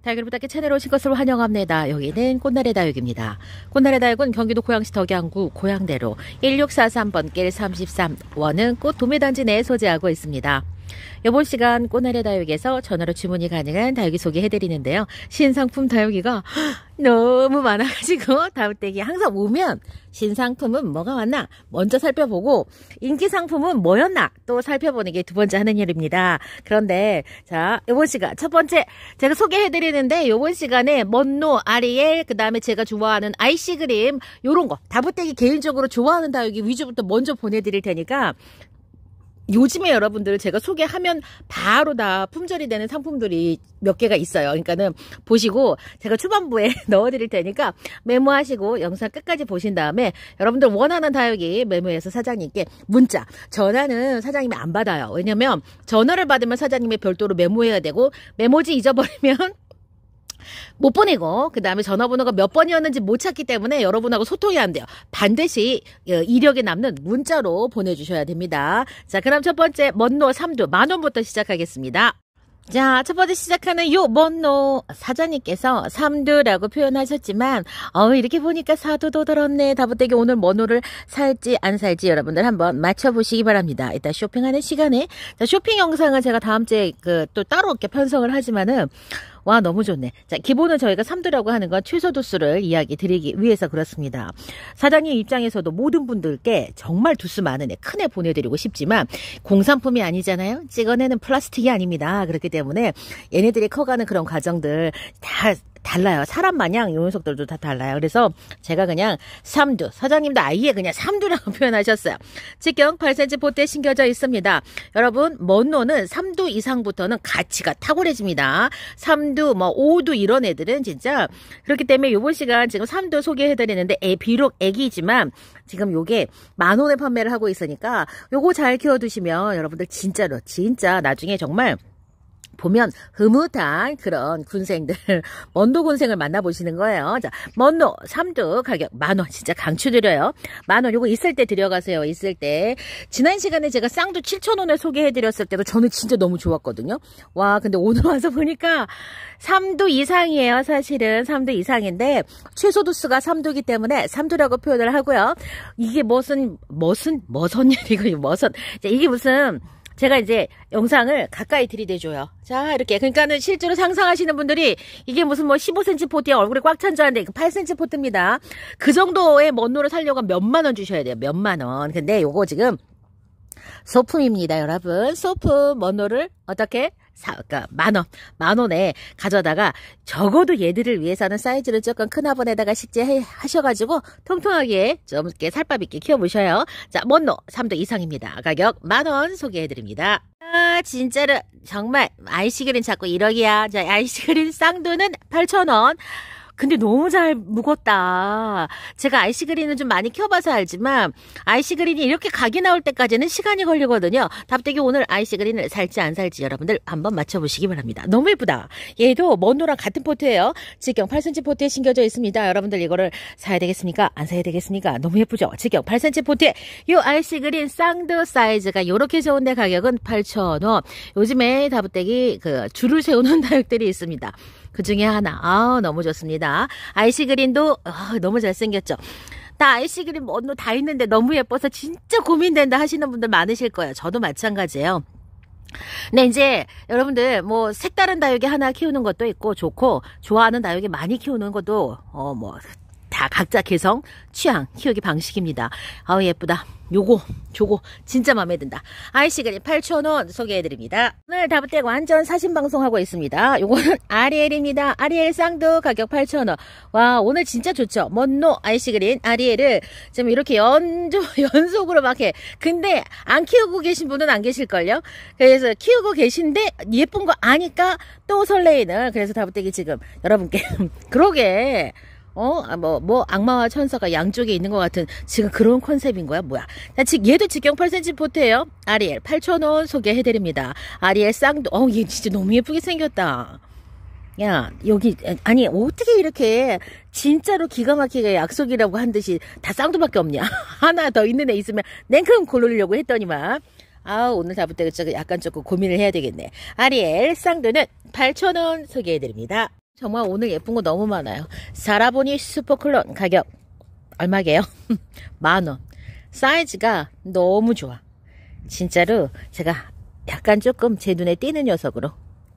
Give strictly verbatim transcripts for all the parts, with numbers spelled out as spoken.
다육이를 부탁해 채널에 오신 것을 환영합니다. 여기는 꽃날의 다육입니다. 꽃날의 다육은 경기도 고양시 덕양구 고양대로 일육사삼 번 길 삼십삼 원은 꽃 도매단지 내에 소재하고 있습니다. 이번 시간 꽃날의 다육에서 전화로 주문이 가능한 다육이 소개해드리는데요. 신상품 다육이가 너무 많아가지고 다육댁이 항상 오면 신상품은 뭐가 왔나 먼저 살펴보고 인기 상품은 뭐였나 또 살펴보는 게 두 번째 하는 일입니다. 그런데 자 이번 시간 첫 번째 제가 소개해드리는데 이번 시간에 먼노, 아리엘, 그 다음에 제가 좋아하는 아이시그림 요런 거 다육댁이 개인적으로 좋아하는 다육이 위주부터 먼저 보내드릴 테니까 요즘에 여러분들 제가 소개하면 바로 다 품절이 되는 상품들이 몇 개가 있어요. 그러니까는 보시고 제가 초반부에 넣어드릴 테니까 메모하시고 영상 끝까지 보신 다음에 여러분들 원하는 다육이 메모해서 사장님께 문자, 전화는 사장님이 안 받아요. 왜냐면 전화를 받으면 사장님이 별도로 메모해야 되고 메모지 잊어버리면 못 보내고 그 다음에 전화번호가 몇 번이었는지 못 찾기 때문에 여러분하고 소통이 안 돼요. 반드시 이력에 남는 문자로 보내주셔야 됩니다. 자, 그럼 첫 번째 먼노 삼두 만원부터 시작하겠습니다. 자, 첫 번째 시작하는 요 먼노 사장님께서 삼두라고 표현하셨지만 어 이렇게 보니까 사두도 들었네. 다육댁이 오늘 먼노를 살지 안 살지 여러분들 한번 맞춰보시기 바랍니다. 일단 쇼핑하는 시간에 자, 쇼핑 영상은 제가 다음 주에 그 또 따로 이렇게 편성을 하지만은 와 너무 좋네. 자 기본은 저희가 삼두라고 하는 건 최소 두수를 이야기 드리기 위해서 그렇습니다. 사장님 입장에서도 모든 분들께 정말 두수 많은 애 큰 애 보내드리고 싶지만 공산품이 아니잖아요. 찍어내는 플라스틱이 아닙니다. 그렇기 때문에 얘네들이 커가는 그런 과정들 다 달라요. 사람 마냥 요 녀석들도 다 달라요. 그래서 제가 그냥 삼두 사장님도 아예 그냥 삼두라고 표현하셨어요. 직경 팔 센티미터 보트에 심겨져 있습니다. 여러분 먼노는 삼두 이상부터는 가치가 탁월해집니다. 삼두 뭐 오두 이런 애들은 진짜 그렇기 때문에 요번 시간 지금 삼두 소개해드리는데 애 비록 애기지만 지금 요게 만 원에 판매를 하고 있으니까 요거 잘 키워두시면 여러분들 진짜로 진짜 나중에 정말 보면 흐뭇한 그런 군생들 먼노 군생을 만나보시는 거예요. 자 먼노 삼두 가격 만원 진짜 강추드려요. 만원 요거 있을 때 들여가세요. 있을 때 지난 시간에 제가 쌍두 칠천 원에 소개해드렸을 때도 저는 진짜 너무 좋았거든요. 와 근데 오늘 와서 보니까 삼두 이상이에요. 사실은 삼두 이상인데 최소 두수가 삼두이기 때문에 삼두라고 표현을 하고요. 이게 무슨 무슨 머선 일이고 머선 이게 무슨 제가 이제 영상을 가까이 들이대줘요. 자, 이렇게. 그러니까는 실제로 상상하시는 분들이 이게 무슨 뭐 십오 센티미터 포트에 얼굴에 꽉 찬 줄 알았는데 팔 센티미터 포트입니다. 그 정도의 먼노를 살려고 몇만 원 주셔야 돼요. 몇만 원. 근데 요거 지금 소품입니다, 여러분. 소품 먼노를 어떻게? 사, 그러니까 만 원, 만 원에 가져다가 적어도 얘들을 위해서는 사이즈를 조금 큰 화분에다가 식재하셔가지고 통통하게 좀 이렇게 살밥 있게 키워보셔요. 자, 먼노 삼두 이상입니다. 가격 만 원 소개해드립니다. 아, 진짜로 정말 아이시그린 자꾸 일억이야. 자, 아이시그린 쌍두는 팔천 원. 근데 너무 잘 묵었다. 제가 아이시그린은 좀 많이 키워봐서 알지만 아이시그린이 이렇게 각이 나올 때까지는 시간이 걸리거든요. 다육댁이 오늘 아이시그린을 살지 안 살지 여러분들 한번 맞춰보시기 바랍니다. 너무 예쁘다. 얘도 먼노랑 같은 포트예요. 직경 팔 센티미터 포트에 심겨져 있습니다. 여러분들 이거를 사야 되겠습니까? 안 사야 되겠습니까? 너무 예쁘죠? 직경 팔 센티미터 포트에 이 아이시그린 쌍두 사이즈가 이렇게 좋은데 가격은 팔천 원. 요즘에 다육댁이 그 줄을 세우는 다육들이 있습니다. 그 중에 하나. 아 너무 좋습니다. 아이시그린도 아, 너무 잘생겼죠. 나 아이시그린 먼노 다 있는데 너무 예뻐서 진짜 고민된다 하시는 분들 많으실 거예요. 저도 마찬가지예요. 근데 이제 여러분들 뭐 색다른 다육이 하나 키우는 것도 있고 좋고 좋아하는 다육이 많이 키우는 것도 어 뭐 다 각자 개성, 취향, 키우기 방식입니다. 아우 예쁘다. 요거, 저거 진짜 마음에 든다. 아이시그린 팔천 원 소개해드립니다. 오늘 다육댁 완전 사신 방송하고 있습니다. 요거는 아리엘입니다. 아리엘 쌍두 가격 팔천 원. 와 오늘 진짜 좋죠. 먼노 아이시그린 아리엘을 지금 이렇게 연조, 연속으로 막 해. 근데 안 키우고 계신 분은 안 계실걸요. 그래서 키우고 계신데 예쁜 거 아니까 또 설레이는 그래서 다육댁이 지금 여러분께 그러게 어, 뭐, 뭐, 악마와 천사가 양쪽에 있는 것 같은 지금 그런 컨셉인 거야? 뭐야? 자, 즉, 얘도 직경 팔 센티미터 포트예요. 아리엘 팔천 원 소개해드립니다. 아리엘 쌍두, 어, 얘 진짜 너무 예쁘게 생겼다. 야, 여기, 아니, 어떻게 이렇게 진짜로 기가 막히게 약속이라고 한 듯이 다 쌍두밖에 없냐? 하나 더 있는 애 있으면 냉큼 고르려고 했더니만. 아, 오늘 다부터 약간 조금 고민을 해야 되겠네. 아리엘 쌍두는 팔천 원 소개해드립니다. 정말 오늘 예쁜 거 너무 많아요. 사라보니 슈퍼클론 가격 얼마게요? 만 원. 사이즈가 너무 좋아. 진짜로 제가 약간 조금 제 눈에 띄는 녀석으로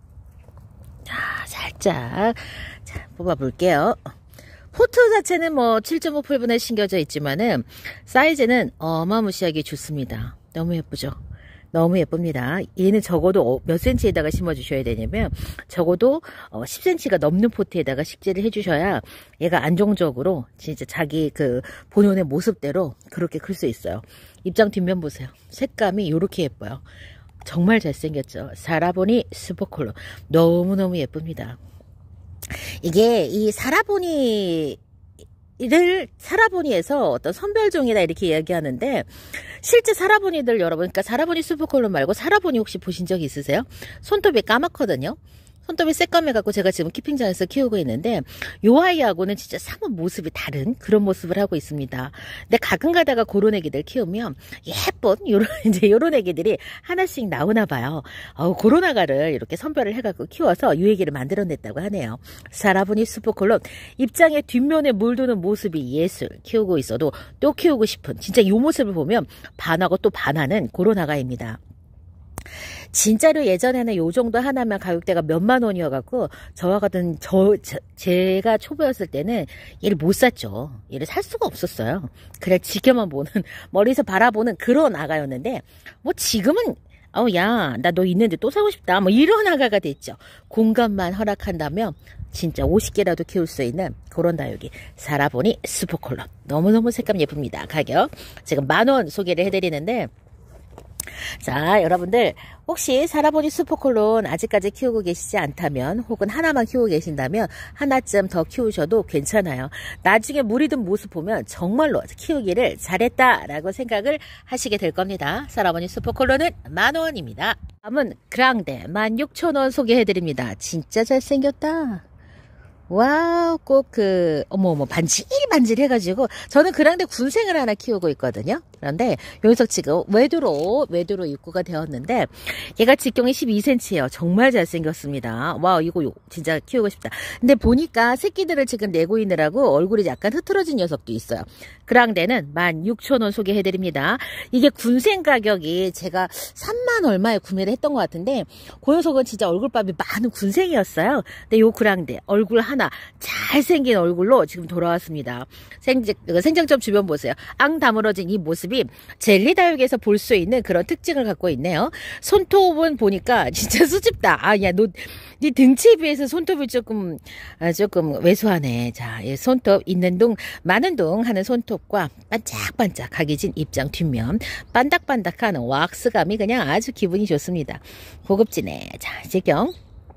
자, 살짝 자, 뽑아볼게요. 포트 자체는 뭐 칠 점 오 풀분에 심겨져 있지만은 사이즈는 어마무시하게 좋습니다. 너무 예쁘죠? 너무 예쁩니다. 얘는 적어도 몇 센치에다가 심어 주셔야 되냐면 적어도 십 센치가 넘는 포트에다가 식재를 해 주셔야 얘가 안정적으로 진짜 자기 그 본연의 모습대로 그렇게 클 수 있어요. 입장 뒷면 보세요. 색감이 이렇게 예뻐요. 정말 잘생겼죠. 사라보니 슈퍼콜로 너무너무 예쁩니다. 이게 이 사라보니 를 사라보니에서 어떤 선별종이다 이렇게 이야기하는데 실제 사라보니들 여러분, 그러니까 사라보니 슈퍼콜론 말고 사라보니 혹시 보신 적 있으세요? 손톱이 까맣거든요. 손톱이 새까매갖고 제가 지금 키핑장에서 키우고 있는데 요 아이하고는 진짜 사뭇 모습이 다른 그런 모습을 하고 있습니다. 근데 가끔 가다가 그런 애기들 키우면 예쁜 요런 이제 요런 애기들이 하나씩 나오나 봐요. 어, 그런 아가를 이렇게 선별을 해갖고 키워서 요 애기를 만들어냈다고 하네요. 사라보니 슈퍼콜론 입장에 뒷면에 물드는 모습이 예술. 키우고 있어도 또 키우고 싶은 진짜 요 모습을 보면 반하고 또 반하는 그런 아가입니다. 진짜로 예전에는 요 정도 하나면 가격대가 몇만 원이어갖고 저와 같은 저, 저 제가 초보였을 때는 얘를 못 샀죠. 얘를 살 수가 없었어요. 그냥 지켜만 보는 멀리서 바라보는 그런 아가였는데 뭐 지금은 어우 야 나 너 있는데 또 사고 싶다 뭐 이런 아가가 됐죠. 공간만 허락한다면 진짜 오십 개라도 키울 수 있는 그런 다육이 사라보니 슈퍼콜론 너무너무 색감 예쁩니다. 가격 지금 만 원 소개를 해드리는데 자, 여러분들 혹시 사라보니 슈퍼콜론 아직까지 키우고 계시지 않다면 혹은 하나만 키우고 계신다면 하나쯤 더 키우셔도 괜찮아요. 나중에 물이 든 모습 보면 정말로 키우기를 잘했다라고 생각을 하시게 될 겁니다. 사라보니 슈퍼콜론은 만 원입니다. 다음은 그랑데 만 육천 원 소개해드립니다. 진짜 잘생겼다. 와우, 꼭 그, 어머어머, 반질반질 해가지고, 저는 그랑데 군생을 하나 키우고 있거든요. 그런데, 여기서 지금 외두로, 외두로 입구가 되었는데, 얘가 직경이 십이 센치예요. 정말 잘생겼습니다. 와우, 이거 진짜 키우고 싶다. 근데 보니까 새끼들을 지금 내고 있느라고 얼굴이 약간 흐트러진 녀석도 있어요. 그랑데는 만 육천 원 소개해드립니다. 이게 군생 가격이 제가 삼만 얼마에 구매를 했던 것 같은데, 그 녀석은 진짜 얼굴밥이 많은 군생이었어요. 근데 요 그랑데, 얼굴 하나 잘생긴 얼굴로 지금 돌아왔습니다. 생, 생장점 주변 보세요. 앙 다물어진 이 모습이 젤리 다육에서 볼 수 있는 그런 특징을 갖고 있네요. 손톱은 보니까 진짜 수줍다. 아, 야, 너, 네 등치에 비해서 손톱이 조금, 아, 조금 왜소하네. 자, 예, 손톱 있는 둥, 많은 둥 하는 손톱과 반짝반짝 각이진 입장 뒷면, 반닥반닥한 왁스감이 그냥 아주 기분이 좋습니다. 고급지네. 자, 지경.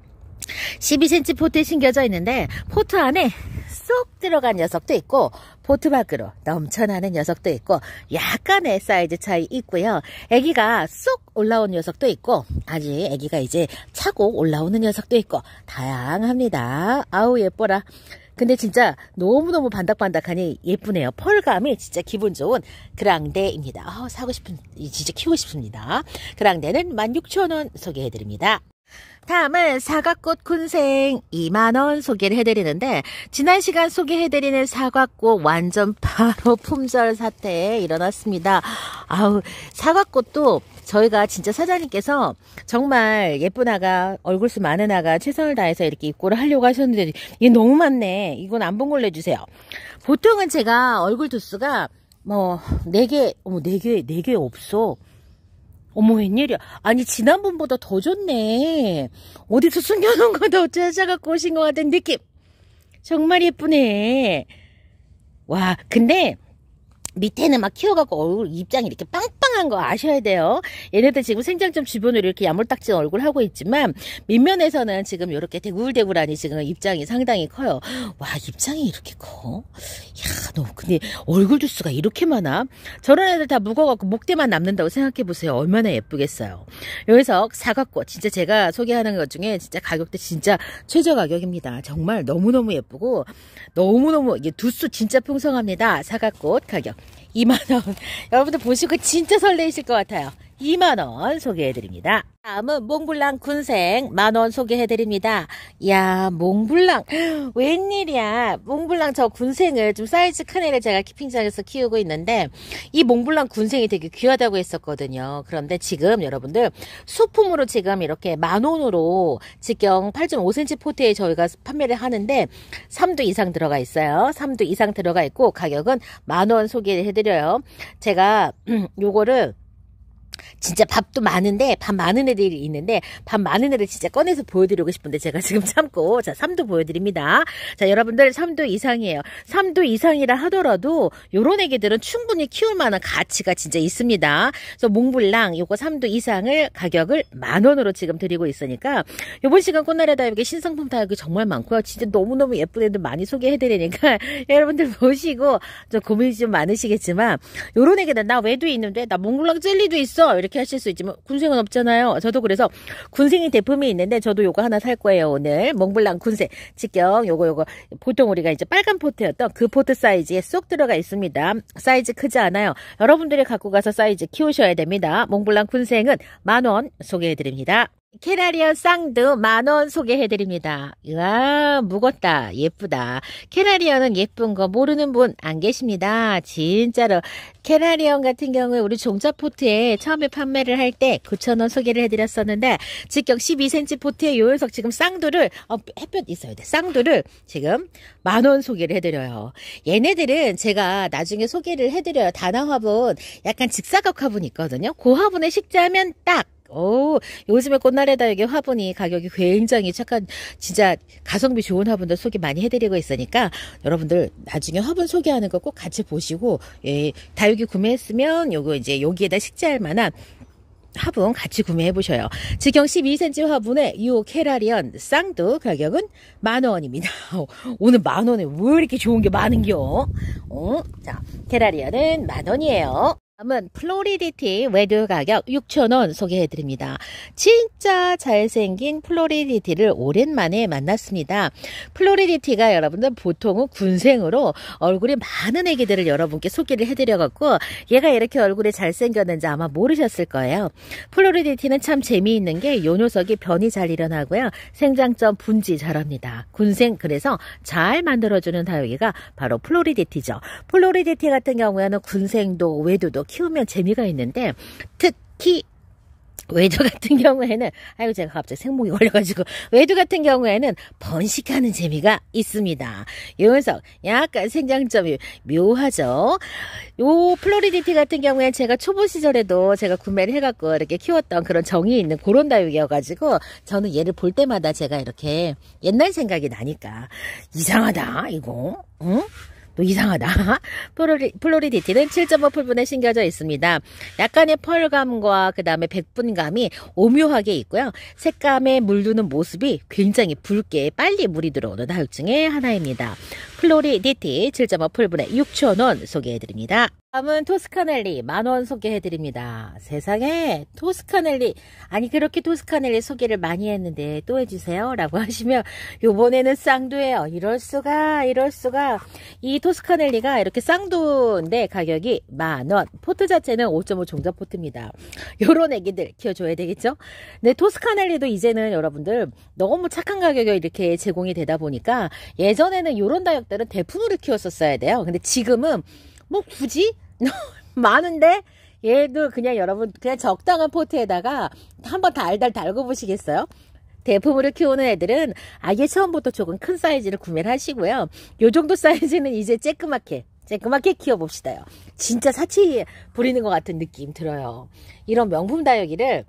십이 센치 포트에 심겨져 있는데 포트 안에 쏙 들어간 녀석도 있고 포트 밖으로 넘쳐나는 녀석도 있고 약간의 사이즈 차이 있고요. 애기가 쏙 올라온 녀석도 있고 아직 애기가 이제 차고 올라오는 녀석도 있고 다양합니다. 아우 예뻐라. 근데 진짜 너무너무 반닥반닥하니 예쁘네요. 펄감이 진짜 기분 좋은 그랑데입니다. 아, 사고 싶은, 진짜 키우고 싶습니다. 그랑데는 만 육천 원 소개해드립니다. 다음은 사과꽃 군생 이만 원 소개를 해드리는데 지난 시간 소개해드리는 사과꽃 완전 바로 품절 사태에 일어났습니다. 아우 사과꽃도 저희가 진짜 사장님께서 정말 예쁜 아가 얼굴수 많은 아가 최선을 다해서 이렇게 입고를 하려고 하셨는데 이게 너무 많네. 이건 안 본 걸로 해주세요. 보통은 제가 얼굴 두수가 뭐 네 개 어머 네 개 네 개 없어. 어머 웬일이야. 아니 지난번보다 더 좋네. 어디서 숨겨놓은 거 더 찾아갖고 오신 것 같은 느낌. 정말 예쁘네. 와 근데 밑에는 막 키워갖고 얼굴 입장이 이렇게 빵빵한 거 아셔야 돼요. 얘네들 지금 생장점 주변으로 이렇게 야물딱진 얼굴 하고 있지만 밑면에서는 지금 이렇게 대굴대굴하니 지금 입장이 상당히 커요. 와 입장이 이렇게 커? 야 너 근데 얼굴 주수가 이렇게 많아? 저런 애들 다 묵어갖고 목대만 남는다고 생각해보세요. 얼마나 예쁘겠어요. 여기서 사과꽃 진짜 제가 소개하는 것 중에 진짜 가격대 진짜 최저 가격입니다. 정말 너무너무 예쁘고 너무너무 이게 두수 진짜 풍성합니다. 사과꽃 가격 이만 원. 여러분들 보시고 진짜 설레이실 것 같아요. 이만 원 소개해드립니다. 다음은 몽블랑 군생 만 원 소개해드립니다. 야, 몽블랑 웬일이야. 몽블랑 저 군생을 좀 사이즈 큰 애를 제가 키핑장에서 키우고 있는데 이 몽블랑 군생이 되게 귀하다고 했었거든요. 그런데 지금 여러분들 소품으로 지금 이렇게 만 원으로 직경 팔 점 오 센티미터 포트에 저희가 판매를 하는데 삼 두 이상 들어가 있어요. 삼 두 이상 들어가 있고 가격은 만 원 소개해드려요. 제가 요거를 진짜 밥도 많은데 밥 많은 애들이 있는데 밥 많은 애들 진짜 꺼내서 보여드리고 싶은데 제가 지금 참고 자 삼 두 보여드립니다. 자 여러분들 삼 두 이상이에요. 삼 두 이상이라 하더라도 요런 애기들은 충분히 키울 만한 가치가 진짜 있습니다. 그래서 몽블랑 요거 삼 두 이상을 가격을 만 원으로 지금 드리고 있으니까 요번 시간 꽃날의 다육이 신상품 다육이 정말 많고요. 진짜 너무너무 예쁜 애들 많이 소개해드리니까 여러분들 보시고 좀 고민이 좀 많으시겠지만 요런 애기들 나 외도 있는데 나 몽블랑 젤리도 있어 이렇게 하실 수 있지만 군생은 없잖아요. 저도 그래서 군생이 제품이 있는데 저도 요거 하나 살 거예요. 오늘 몽블랑 군생 직경 요거 요거 보통 우리가 이제 빨간 포트였던 그 포트 사이즈에 쏙 들어가 있습니다. 사이즈 크지 않아요. 여러분들이 갖고 가서 사이즈 키우셔야 됩니다. 몽블랑 군생은 만 원 소개해드립니다. 캐나리언 쌍두 만 원 소개해드립니다. 이야 무겁다 예쁘다. 캐나리언은 예쁜 거 모르는 분 안 계십니다. 진짜로 캐나리언 같은 경우에 우리 종자포트에 처음에 판매를 할 때 구천 원 소개를 해드렸었는데 직경 십이 센티미터 포트에 요 녀석 지금 쌍두를 어, 햇볕 있어야 돼. 쌍두를 지금 만 원 소개를 해드려요. 얘네들은 제가 나중에 소개를 해드려요. 단화 화분 약간 직사각 화분 있거든요. 그 화분에 식재하면 딱 오, 요즘에 꽃날의 다육이 화분이 가격이 굉장히 착한 진짜 가성비 좋은 화분들 소개 많이 해드리고 있으니까 여러분들 나중에 화분 소개하는 거 꼭 같이 보시고 예, 다육이 구매했으면 요거 이제 여기에다 식재할 만한 화분 같이 구매해 보셔요. 직경 십이 센티미터 화분에 이 캐나리언 쌍두 가격은 만 원입니다. 오늘 만 원에 왜 이렇게 좋은 게 많은겨? 어? 자, 캐나리언은 만 원이에요. 다음은 플로리디티 외두 가격 육천 원 소개해드립니다. 진짜 잘생긴 플로리디티를 오랜만에 만났습니다. 플로리디티가 여러분들 보통은 군생으로 얼굴이 많은 애기들을 여러분께 소개를 해드려갖고 얘가 이렇게 얼굴이 잘생겼는지 아마 모르셨을 거예요. 플로리디티는 참 재미있는 게 요 녀석이 변이 잘 일어나고요. 생장점 분지 잘합니다. 군생 그래서 잘 만들어주는 다육이가 바로 플로리디티죠. 플로리디티 같은 경우에는 군생도 외두도 키우면 재미가 있는데 특히 외두 같은 경우에는 아이고 제가 갑자기 생목이 걸려가지고 외두 같은 경우에는 번식하는 재미가 있습니다. 이 녀석 약간 생장점이 묘하죠. 요 플로리디티 같은 경우에는 제가 초보 시절에도 제가 구매를 해갖고 이렇게 키웠던 그런 정이 있는 그런 다육이어가지고 저는 얘를 볼 때마다 제가 이렇게 옛날 생각이 나니까 이상하다 이거 응? 또 이상하다. 플로리, 플로리디티는 칠 점 오 풀분에 심겨져 있습니다. 약간의 펄감과 그 다음에 백분감이 오묘하게 있고요. 색감에 물드는 모습이 굉장히 붉게 빨리 물이 들어오는 다육 중에 하나입니다. 플로리디티 칠 점 오 풀분에 육천 원 소개해드립니다. 다음은 토스카넬리 만 원 소개해드립니다. 세상에 토스카넬리 아니 그렇게 토스카넬리 소개를 많이 했는데 또 해주세요 라고 하시면 요번에는 쌍두예요. 이럴수가 이럴수가 이 토스카넬리가 이렇게 쌍두인데 가격이 만 원. 포트 자체는 오 점 오 종자 포트입니다. 요런 애기들 키워줘야 되겠죠. 근데 토스카넬리도 이제는 여러분들 너무 착한 가격에 이렇게 제공이 되다 보니까 예전에는 요런 다육들은 대품으로 키웠었어야 돼요. 근데 지금은 뭐 굳이 많은데 얘도 그냥 여러분 그냥 적당한 포트에다가 한번 달달 달고 보시겠어요? 대품으로 키우는 애들은 아예 처음부터 조금 큰 사이즈를 구매를 하시고요. 요 정도 사이즈는 이제 쬐끄맣게 쬐끄맣게 키워봅시다요. 진짜 사치 부리는 것 같은 느낌 들어요. 이런 명품 다육이를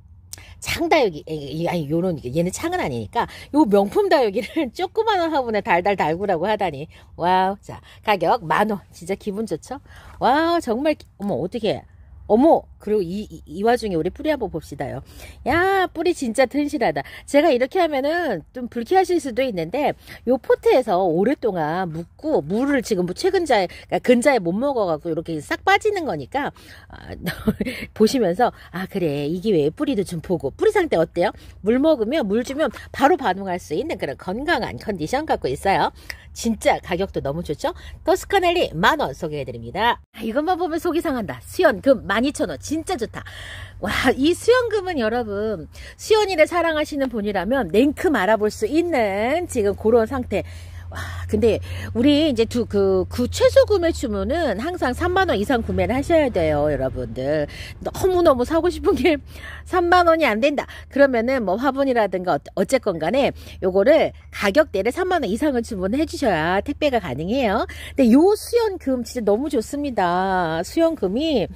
창다육이 아니 요런 얘는 창은 아니니까 요 명품 다육이를 조그마한 화분에 달달 달구라고 하다니 와우. 자 가격 만 원 진짜 기분 좋죠. 와우 정말 어머 어떻게 어머 그리고 이, 이, 이 와중에 우리 뿌리 한번 봅시다요. 야 뿌리 진짜 튼실하다. 제가 이렇게 하면은 좀 불쾌하실 수도 있는데 요 포트에서 오랫동안 묵고 물을 지금 뭐 최근자에 그러니까 근자에 못 먹어갖고 이렇게 싹 빠지는 거니까 아, 보시면서 아 그래 이게 왜 뿌리도 좀 보고 뿌리 상태 어때요? 물 먹으면 물 주면 바로 반응할 수 있는 그런 건강한 컨디션 갖고 있어요. 진짜 가격도 너무 좋죠. 토스카넬리 만 원 소개해드립니다. 아, 이것만 보면 속이 상한다. 수연 금 만 이천 원 진짜 좋다. 와, 이 수연금은 여러분, 수연이를 사랑하시는 분이라면 냉큼 알아볼 수 있는 지금 그런 상태. 와, 근데 우리 이제 두 그 그 최소 구매 주문은 항상 삼만 원 이상 구매를 하셔야 돼요, 여러분들. 너무너무 사고 싶은 게 삼만 원이 안 된다. 그러면은 뭐 화분이라든가 어쨌건 간에 요거를 가격대를 삼만 원 이상을 주문해 주셔야 택배가 가능해요. 근데 요 수연금 진짜 너무 좋습니다. 수연금이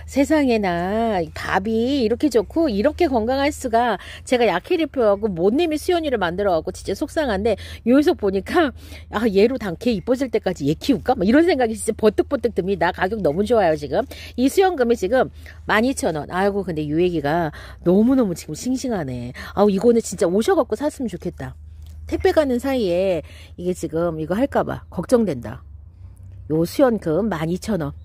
세상에나 밥이 이렇게 좋고 이렇게 건강할 수가, 제가 약해리표하고 못님이 수연이를 만들어갖고 진짜 속상한데, 여기서 보니까 아 얘로 단케 이뻐질 때까지 얘 키울까? 막 이런 생각이 진짜 버뜩버뜩 듭니다. 가격 너무 좋아요. 지금 이 수연금이 지금 만 이천 원. 아이고 근데 요 얘기가 너무너무 지금 싱싱하네. 아우 이거는 진짜 오셔갖고 샀으면 좋겠다. 택배 가는 사이에 이게 지금 이거 할까봐 걱정된다. 요 수연금 만 이천 원.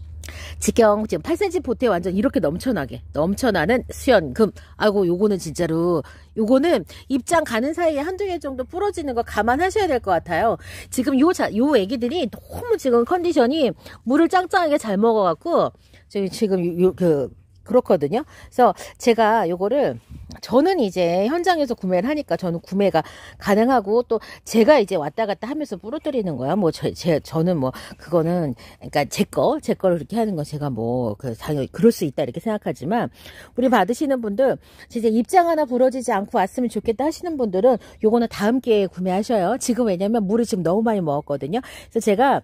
직경 지금 팔 센티미터 보트에 완전 이렇게 넘쳐나게 넘쳐나는 수연금. 아이고 요거는 진짜로, 요거는 입장 가는 사이에 한두 개 정도 부러지는 거 감안하셔야 될 것 같아요. 지금 요, 자, 요 애기들이 너무 지금 컨디션이 물을 짱짱하게 잘 먹어갖고 지금 지금 요, 그 그렇거든요. 그래서 제가 요거를, 저는 이제 현장에서 구매를 하니까 저는 구매가 가능하고, 또 제가 이제 왔다 갔다 하면서 부러뜨리는 거야. 뭐 저, 제, 저는 뭐 그거는 그러니까 제 거, 제 거를 이렇게 하는 건 제가 뭐 그 당연히 그럴 수 있다 이렇게 생각하지만, 우리 받으시는 분들 진짜 입장 하나 부러지지 않고 왔으면 좋겠다 하시는 분들은 요거는 다음 기회에 구매하셔요. 지금 왜냐면 물을 지금 너무 많이 먹었거든요. 그래서 제가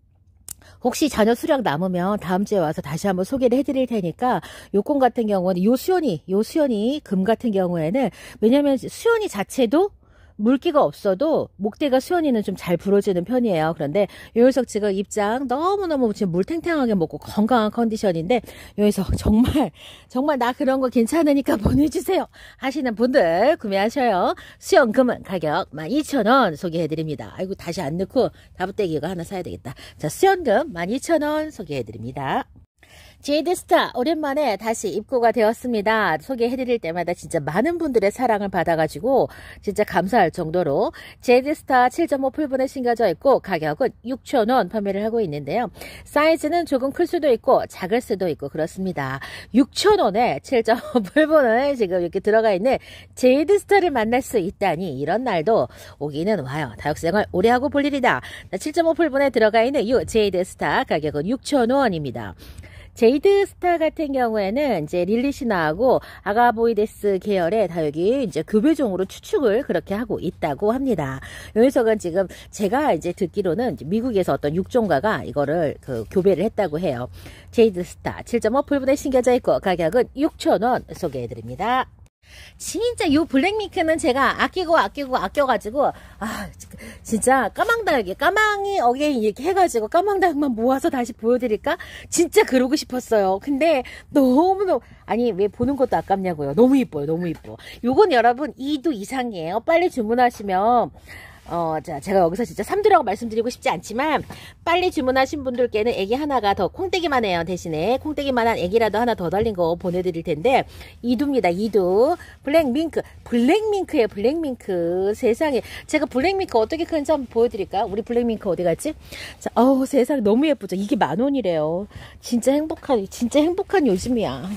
혹시 자녀 수량 남으면 다음 주에 와서 다시 한번 소개를 해드릴 테니까, 요건 같은 경우는 요 수연이, 요 수연이 금 같은 경우에는, 왜냐면 수연이 자체도 물기가 없어도 목대가 수연이는 좀 잘 부러지는 편이에요. 그런데 요 녀석 지금 입장 너무너무 지금 물 탱탱하게 먹고 건강한 컨디션인데, 요 녀석 정말 정말 나 그런 거 괜찮으니까 보내주세요 하시는 분들 구매하셔요. 수연금은 가격 만 이천 원 소개해드립니다. 아이고 다시 안 넣고 다부떼기 이거 하나 사야 되겠다. 자, 수연금 만 이천 원 소개해드립니다. 제이드스타 오랜만에 다시 입고가 되었습니다. 소개해드릴 때마다 진짜 많은 분들의 사랑을 받아가지고 진짜 감사할 정도로 제이드스타 칠 점 오 풀분에 심겨져 있고, 가격은 육천 원 판매를 하고 있는데요. 사이즈는 조금 클 수도 있고 작을 수도 있고 그렇습니다. 육천 원에 칠 점 오 풀분을 지금 이렇게 들어가 있는 제이드스타를 만날 수 있다니, 이런 날도 오기는 와요. 다육생활 오래 하고 볼 일이다. 칠 점 오 풀분에 들어가 있는 이 제이드스타 가격은 육천 원입니다. 제이드스타 같은 경우에는 이제 릴리시나하고 아가보이데스 계열의 다육이 이제 교배종으로 추측을 그렇게 하고 있다고 합니다. 요 녀석은 지금 제가 이제 듣기로는 미국에서 어떤 육종가가 이거를 그 교배를 했다고 해요. 제이드스타 칠 점 오 풀분에 심겨져 있고 가격은 육천 원 소개해드립니다. 진짜 요 블랙밍크는 제가 아끼고 아끼고 아껴가지고, 아 진짜 까망다육이 까망이 어게인 이렇게 해가지고 까망다육만 모아서 다시 보여드릴까 진짜 그러고 싶었어요. 근데 너무너무, 아니 왜 보는 것도 아깝냐고요. 너무 이뻐요. 너무 이뻐. 요건 여러분 이 두 이상이에요. 빨리 주문하시면 어, 자, 제가 여기서 진짜 삼 두라고 말씀드리고 싶지 않지만, 빨리 주문하신 분들께는 애기 하나가 더 콩떼기만 해요. 대신에 콩떼기만한 애기라도 하나 더 달린 거 보내드릴 텐데, 이 두입니다. 이 두. 블랙밍크. 블랙밍크예요. 블랙밍크. 세상에. 제가 블랙밍크 어떻게 크는지 한번 보여드릴까요? 우리 블랙밍크 어디 갔지? 자, 어우, 세상에 너무 예쁘죠? 이게 만 원이래요. 진짜 행복한, 진짜 행복한 요즘이야.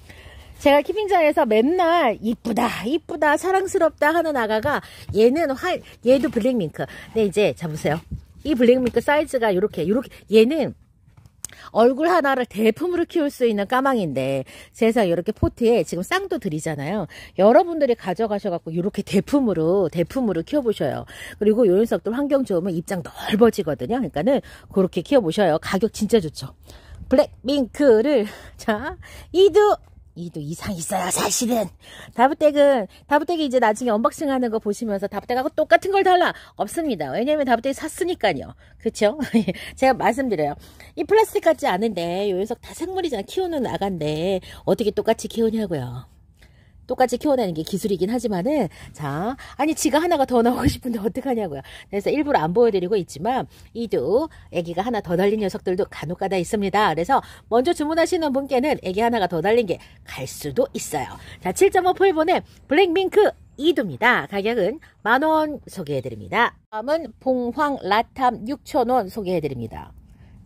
제가 키핑장에서 맨날 이쁘다 이쁘다 사랑스럽다 하는 아가가, 얘는 화 얘도 블랙밍크. 근데 이제 자 보세요. 이 블랙밍크 사이즈가 요렇게 요렇게, 얘는 얼굴 하나를 대품으로 키울 수 있는 까망인데, 세상 이렇게 포트에 지금 쌍도 들이잖아요. 여러분들이 가져가셔갖고 이렇게 대품으로 대품으로 키워보셔요. 그리고 요 녀석들 환경 좋으면 입장 넓어지거든요. 그러니까는 그렇게 키워보셔요. 가격 진짜 좋죠. 블랙밍크를 자 이두 이 두 이상 있어요. 사실은 다부댁은 다부댁이 이제 나중에 언박싱 하는 거 보시면서 다부댁하고 똑같은 걸 달라 없습니다. 왜냐면 다부댁이 샀으니까요. 그쵸? 제가 말씀드려요. 이 플라스틱 같지 않은데 요 녀석 다 생물이잖아. 키우는 아가인데 어떻게 똑같이 키우냐고요. 똑같이 키워내는 게 기술이긴 하지만은, 자, 아니 지가 하나가 더 나오고 싶은데 어떡하냐고요. 그래서 일부러 안 보여드리고 있지만 이두 애기가 하나 더 달린 녀석들도 간혹가다 있습니다. 그래서 먼저 주문하시는 분께는 애기 하나가 더 달린 게 갈 수도 있어요. 자, 칠 점 오 풀본의 블랙밍크 이두입니다. 가격은 만 원 소개해드립니다. 다음은 봉황 라탐 육천 원 소개해드립니다.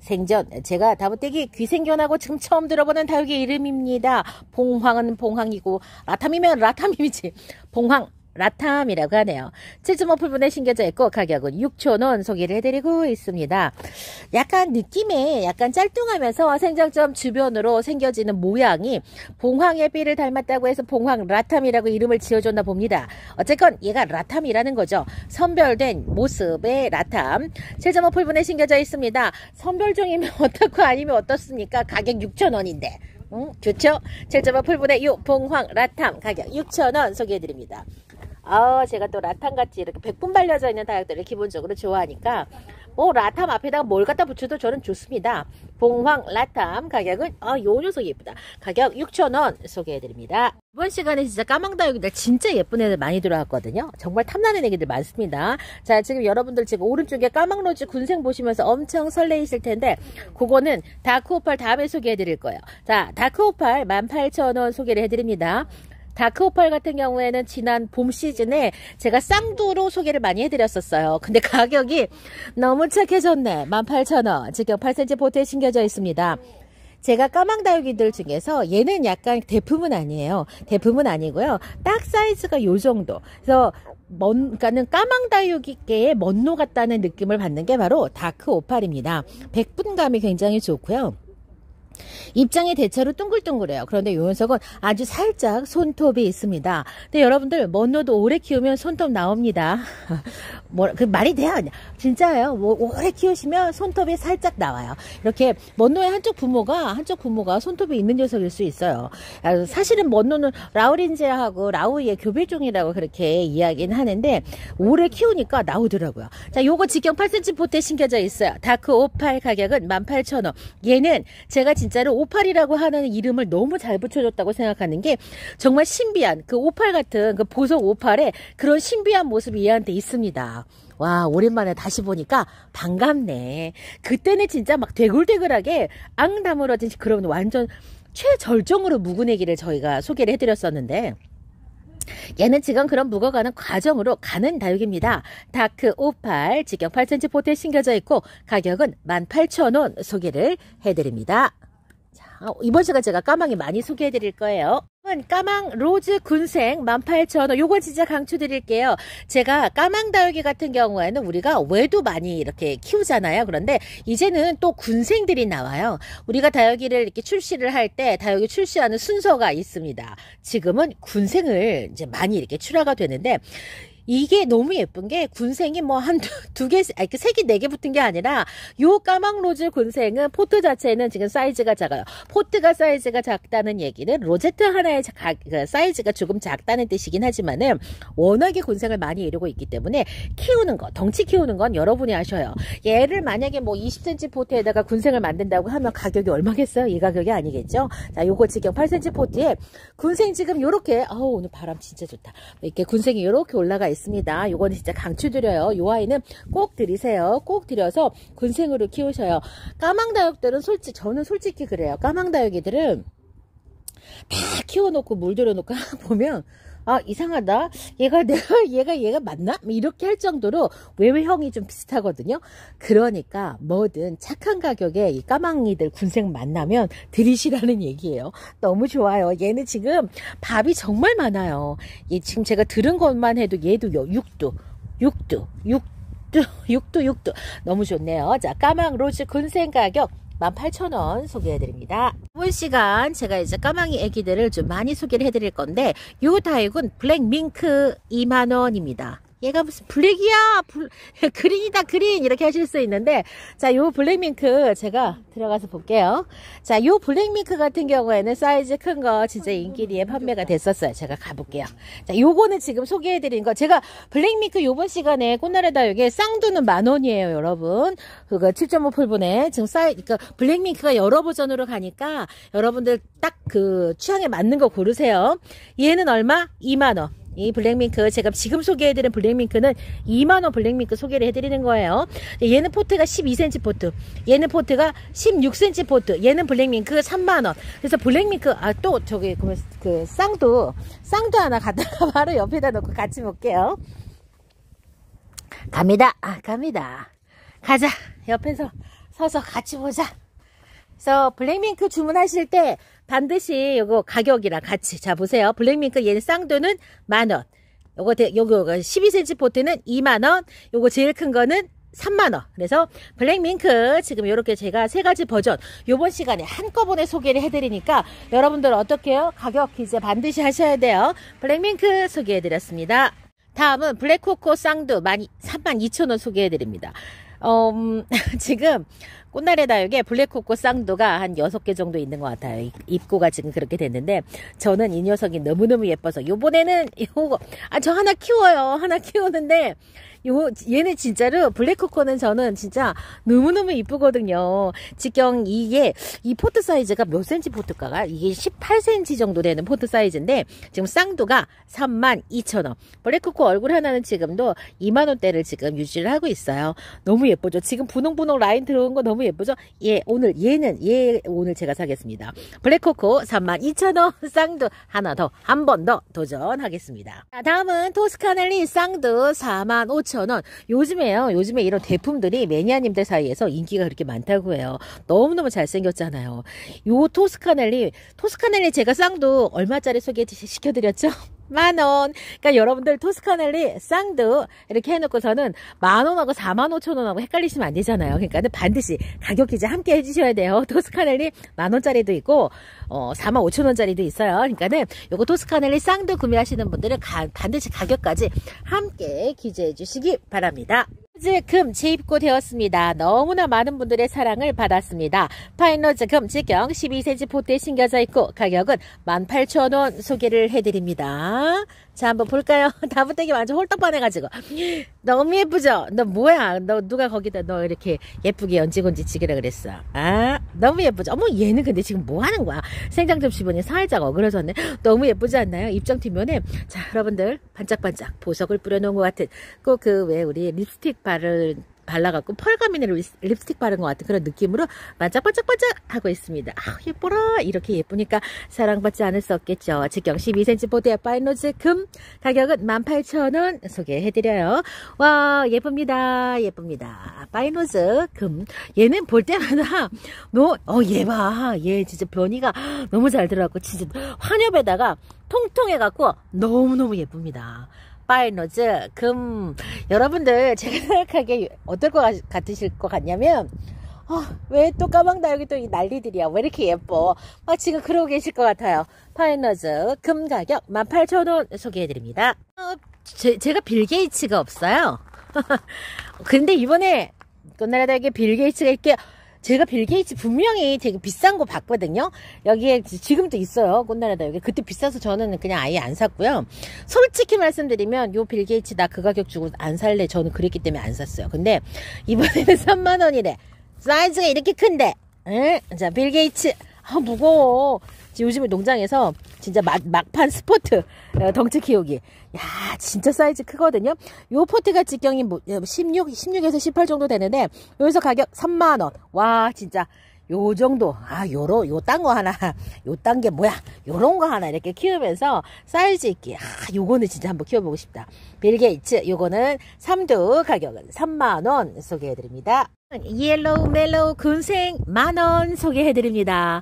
생전 제가 다부떼기 귀생견하고 지금 처음 들어보는 다육이 이름입니다. 봉황은 봉황이고 라탐이면 라탐이지. 봉황 라탐이라고 하네요. 칠 점 오 풀분에 심겨져 있고 가격은 육천 원 소개를 해드리고 있습니다. 약간 느낌에 약간 짤뚱하면서 생장점 주변으로 생겨지는 모양이 봉황의 삐를 닮았다고 해서 봉황 라탐이라고 이름을 지어줬나 봅니다. 어쨌건 얘가 라탐이라는 거죠. 선별된 모습의 라탐. 칠 점 오 풀분에 심겨져 있습니다. 선별종이면 어떻고 아니면 어떻습니까? 가격 육천 원인데. 응? 좋죠? 칠 점 오 풀분의 요 봉황 라탐 가격 육천 원 소개해드립니다. 아, 제가 또 라탐같이 이렇게 백분 발려져 있는 다육들을 기본적으로 좋아하니까 뭐 라탐 앞에다가 뭘 갖다 붙여도 저는 좋습니다. 봉황 라탐 가격은 아, 요 녀석 예쁘다. 가격 육천 원 소개해드립니다. 이번 시간에 진짜 까망다육이들 진짜 예쁜 애들 많이 들어왔거든요. 정말 탐나는 애기들 많습니다. 자, 지금 여러분들 지금 오른쪽에 까망로즈 군생 보시면서 엄청 설레이실 텐데 그거는 다크오팔 다음에 소개해드릴 거예요. 자, 다크오팔 만 팔천 원 소개를 해드립니다. 다크오팔 같은 경우에는 지난 봄 시즌에 제가 쌍두로 소개를 많이 해드렸었어요. 근데 가격이 너무 착해졌네. 만 팔천 원. 지금 팔 센티미터 포트에 심겨져 있습니다. 제가 까망다육이들 중에서 얘는 약간 대품은 아니에요. 대품은 아니고요. 딱 사이즈가 요 정도. 그래서 먼, 그러니까는 까망다육이계의 먼노 같다는 느낌을 받는 게 바로 다크오팔입니다. 백분감이 굉장히 좋고요. 입장이 대체로 둥글둥글해요. 그런데 요 녀석은 아주 살짝 손톱이 있습니다. 근데 여러분들 먼노도 오래 키우면 손톱 나옵니다. 뭐, 그 말이 돼요? 진짜예요. 뭐 오래 키우시면 손톱이 살짝 나와요. 이렇게 먼노의 한쪽 부모가 한쪽 부모가 손톱이 있는 녀석일 수 있어요. 사실은 먼노는 라우린지아하고 라우이의 교배종이라고 그렇게 이야기는 하는데 오래 키우니까 나오더라고요. 자, 요거 직경 팔 센티미터 포트에 심겨져 있어요. 다크오팔 가격은 만 팔천 원. 얘는 제가 진짜로 오팔이라고 하는 이름을 너무 잘 붙여줬다고 생각하는 게 정말 신비한 그 오팔 같은 그 보석 오팔의 그런 신비한 모습이 얘한테 있습니다. 와, 오랜만에 다시 보니까 반갑네. 그때는 진짜 막 대굴대굴하게 앙 다물어진 그런 완전 최절정으로 묵은 애기를 저희가 소개를 해드렸었는데 얘는 지금 그런 묵어가는 과정으로 가는 다육입니다. 다크오팔 직경 팔 센티미터 포트에 심겨져 있고 가격은 만 팔천 원 소개를 해드립니다. 자, 이번 시간 제가 까망이 많이 소개해 드릴 거예요. 까망 로즈 군생 만 팔천 원. 요건 진짜 강추 드릴게요. 제가 까망 다육이 같은 경우에는 우리가 외도 많이 이렇게 키우잖아요. 그런데 이제는 또 군생들이 나와요. 우리가 다육이를 이렇게 출시를 할 때 다육이 출시하는 순서가 있습니다. 지금은 군생을 이제 많이 이렇게 출하가 되는데 이게 너무 예쁜 게 군생이 뭐 한 두 개, 아니 세 개, 네 개 붙은 게 아니라 요 까망 로즈 군생은 포트 자체는 지금 사이즈가 작아요. 포트가 사이즈가 작다는 얘기는 로제트 하나의 가, 그 사이즈가 조금 작다는 뜻이긴 하지만은 워낙에 군생을 많이 이루고 있기 때문에 키우는 거, 덩치 키우는 건 여러분이 아셔요. 얘를 만약에 뭐 이십 센티미터 포트에다가 군생을 만든다고 하면 가격이 얼마겠어요? 이 가격이 아니겠죠? 자, 요거 지금 팔 센티미터 포트에 군생 지금 요렇게, 어우, 오늘 바람 진짜 좋다. 이렇게 군생이 요렇게 올라가 있습니다. 요거는 진짜 강추드려요. 요 아이는 꼭 들이세요. 꼭 들여서 군생으로 키우셔요. 까망다육들은 솔직히 저는 솔직히 그래요. 까망다육이들은 다 키워놓고 물들여놓고 보면 아, 이상하다. 얘가 내가 얘가 얘가 맞나? 이렇게 할 정도로 외형이 좀 비슷하거든요. 그러니까 뭐든 착한 가격에 이 까망이들 군생 만나면 들이시라는 얘기예요. 너무 좋아요. 얘는 지금 밥이 정말 많아요. 얘 지금 제가 들은 것만 해도 얘도요. 육두, 육두, 육두, 육두, 육두. 너무 좋네요. 자, 까망 로즈 군생 가격 만 팔천 원 소개해드립니다. 이번 시간 제가 이제 까망이 애기들을 좀 많이 소개를 해드릴 건데 요 다육은 블랙밍크 이만 원입니다. 얘가 무슨 블랙이야 블... 그린이다 그린 이렇게 하실 수 있는데 자, 요 블랙밍크 제가 들어가서 볼게요. 자, 요 블랙밍크 같은 경우에는 사이즈 큰 거 진짜 인기리에 판매가 됐었어요. 제가 가볼게요. 자, 요거는 지금 소개해드린 거 제가 블랙밍크 요번 시간에 꽃나래 다육에 쌍두는 만 원이에요 여러분. 그거 칠 점 오 풀분에 지금 사이 그러니까 블랙밍크가 여러 버전으로 가니까 여러분들 딱 그 취향에 맞는 거 고르세요. 얘는 얼마? 이만 원. 이 블랙밍크 제가 지금 소개해드린 블랙밍크는 이만 원 블랙밍크 소개를 해드리는 거예요. 얘는 포트가 십이 센티미터 포트, 얘는 포트가 십육 센티미터 포트, 얘는 블랙밍크 삼만 원. 그래서 블랙밍크 아 또 저기 그, 그 쌍두 쌍두 하나 갖다가 바로 옆에다 놓고 같이 볼게요. 갑니다. 아, 갑니다. 가자. 옆에서 서서 같이 보자. 그래서 블랙밍크 주문하실 때 반드시 요거 가격이랑 같이. 자, 보세요. 블랙밍크 얘는 쌍두는 만 원. 요거, 요거, 요거 십이 센티미터 포트는 이만 원. 요거 제일 큰 거는 삼만 원. 그래서 블랙밍크 지금 이렇게 제가 세 가지 버전 요번 시간에 한꺼번에 소개를 해드리니까 여러분들 어떻게 해요? 가격 기재 반드시 하셔야 돼요. 블랙밍크 소개해드렸습니다. 다음은 블랙코코 쌍두 삼만 이천 원 소개해드립니다. 음, 지금 꽃날의 다육에 블랙코코 쌍두가 한 여섯 개 정도 있는 것 같아요. 입고가 지금 그렇게 됐는데 저는 이 녀석이 너무너무 예뻐서 요번에는 요거 아 저 하나 키워요. 하나 키우는데 요 얘는 진짜로 블랙코코는 저는 진짜 너무너무 이쁘거든요. 직경 이게 이 포트 사이즈가 몇 센치 포트가가 이게 십팔 센치 정도 되는 포트 사이즈인데 지금 쌍두가 삼만 이천 원. 블랙코코 얼굴 하나는 지금도 이만 원대를 지금 유지를 하고 있어요. 너무 예쁘죠. 지금 분홍분홍 라인 들어온 거 너무 예쁘죠. 예, 오늘 얘는 얘 오늘 제가 사겠습니다. 블랙코코 삼만 이천 원 쌍두 하나 더 한 번 더 도전하겠습니다. 자, 다음은 토스카넬리 쌍두 사만 오천 원. 요즘에요. 요즘에 이런 대품들이 매니아님들 사이에서 인기가 그렇게 많다고 해요. 너무너무 잘생겼잖아요. 요 토스카넬리, 토스카넬리 제가 쌍두 얼마짜리 소개시켜드렸죠? 만 원. 그러니까 여러분들 토스카넬리 쌍두 이렇게 해놓고서는 만 원하고 사만 오천 원하고 헷갈리시면 안 되잖아요. 그러니까 반드시 가격 기재 함께 해주셔야 돼요. 토스카넬리 만 원짜리도 있고 어, 사만 오천 원짜리도 있어요. 그러니까는 요거 토스카넬리 쌍두 구매하시는 분들은 가, 반드시 가격까지 함께 기재해 주시기 바랍니다. 파이너즈 금 재입고 되었습니다. 너무나 많은 분들의 사랑을 받았습니다. 파이너즈 금 직경 십이 센티미터 포트에 심겨져 있고 가격은 만 팔천 원 소개를 해드립니다. 자, 한번 볼까요? 다부떼기 완전 홀딱 반해가지고 너무 예쁘죠? 너 뭐야? 너 누가 거기다 너 이렇게 예쁘게 연지곤지치기라 그랬어? 아, 너무 예쁘죠? 어머, 얘는 근데 지금 뭐 하는 거야? 생장 접시본이 살짝 어그러졌네. 너무 예쁘지 않나요? 입장 뒷면에 자, 여러분들 반짝반짝 보석을 뿌려놓은 것 같은 꼭 그 왜 우리 립스틱 바를 발라갖고 펄가미네 립스틱 바른 것 같은 그런 느낌으로 반짝반짝반짝 하고 있습니다. 아, 예뻐라. 이렇게 예쁘니까 사랑받지 않을 수 없겠죠. 직경 십이 센티미터 포트의 파이너즈 금 가격은 만 팔천 원 소개해드려요. 와, 예쁩니다. 예쁩니다. 파이너즈 금 얘는 볼 때마다 너, 어, 얘 봐. 얘 진짜 변이가 너무 잘 들어갔고 진짜 환엽에다가 통통해갖고 너무너무 예쁩니다. 파이너즈 금 여러분들 제가 생각하기에 어떨 것 같으실 것 같냐면 어, 왜 또 까망다육이 또 이 난리들이야 왜 이렇게 예뻐 아, 지금 그러고 계실 것 같아요. 파이너즈 금 가격 만 팔천 원 소개해드립니다. 어, 제, 제가 빌 게이츠가 없어요. 근데 이번에 꽃나라다육에 빌 게이츠가 있게 제가 빌 게이츠 분명히 되게 비싼 거 봤거든요. 여기에 지금도 있어요. 꽃나라다 여기. 그때 비싸서 저는 그냥 아예 안 샀고요. 솔직히 말씀드리면 요 빌 게이츠 나 그 가격 주고 안 살래. 저는 그랬기 때문에 안 샀어요. 근데 이번에는 삼만 원이래. 사이즈가 이렇게 큰데. 에? 자, 빌 게이츠. 아, 무거워. 요즘에 농장에서 진짜 막, 막판 스포트 덩치 키우기. 야, 진짜 사이즈 크거든요. 요 포트가 직경이 십육, 십육에서 십팔 정도 되는데 여기서 가격 삼만 원. 와, 진짜 요 정도. 아, 요러 요 딴 거 하나. 요 딴 게 뭐야? 요런 거 하나 이렇게 키우면서 사이즈 있기. 아, 요거는 진짜 한번 키워보고 싶다. 빌 게이츠 요거는 삼두 가격은 삼만 원 소개해드립니다. 옐로우 멜로우 군생 만 원 소개해드립니다.